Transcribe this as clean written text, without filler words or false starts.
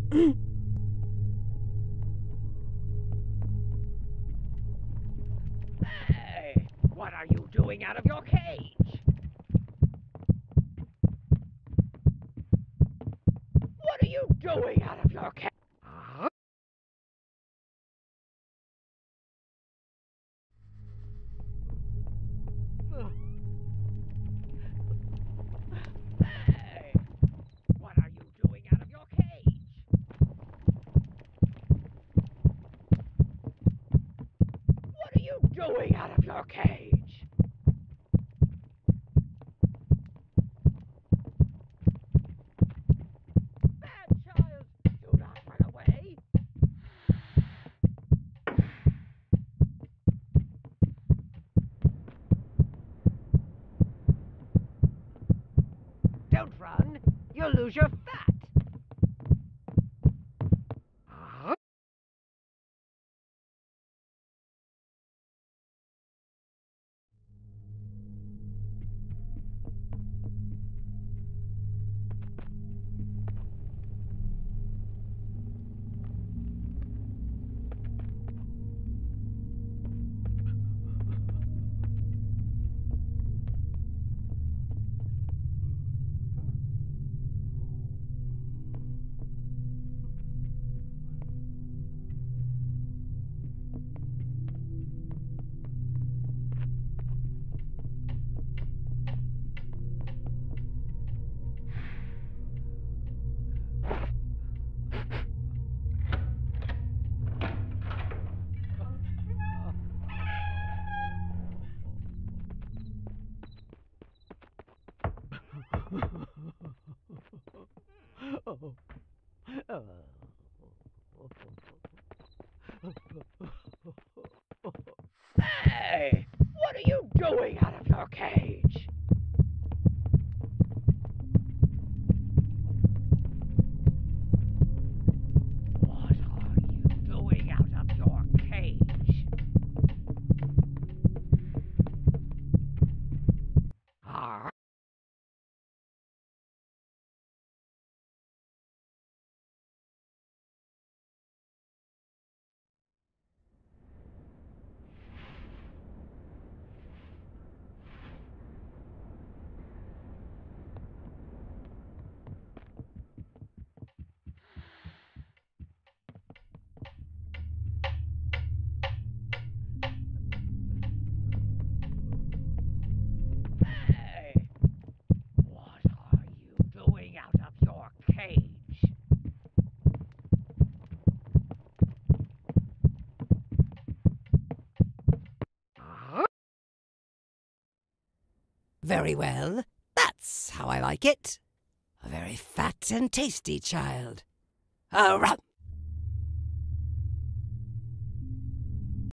Hey, what are you doing out of your cage? What are you doing out of your cage? Huh? Hey, what are you doing out of your cage? What are you doing out of your cage? Bad child, do not run away. Don't run, you'll lose your fat. Huh? Hey, what are you doing out of your cage? What are you doing out of your cage? Huh? Hey, what are you doing out of your cage? Huh? Very well. That's how I like it. A very fat and tasty child. A rump.